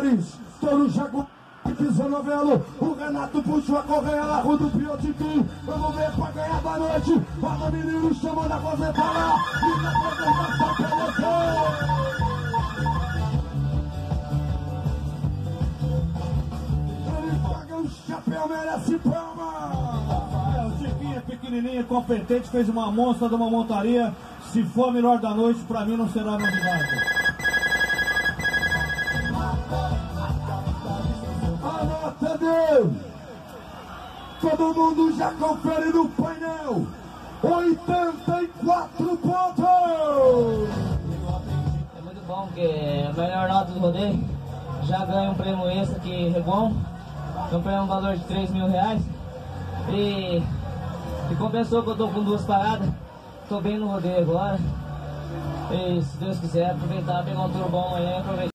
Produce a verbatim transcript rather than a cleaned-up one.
Soares, touro Jaguar, pisou no velo, o Renato puxou a correia na rua do Piotiquim. Vamos ver pra ganhar da noite. Bota menino chamando a Rosebala e na conversação penetrou. Ele paga o chapéu, merece palma. É, o Tiquinho é pequenininho, competente, fez uma monstra de uma montaria. Se for a melhor da noite, pra mim não será novidade. Anota, Deus! Todo mundo já confere no painel. oitenta e quatro pontos! É muito bom, porque é a melhor nota do rodeio. Já ganhei um prêmio extra que é bom. Comprei um valor de três mil reais. E, e compensou que eu tô com duas paradas. Tô bem no rodeio agora. E se Deus quiser, aproveitar, pegar um touro bom amanhã e aproveitar.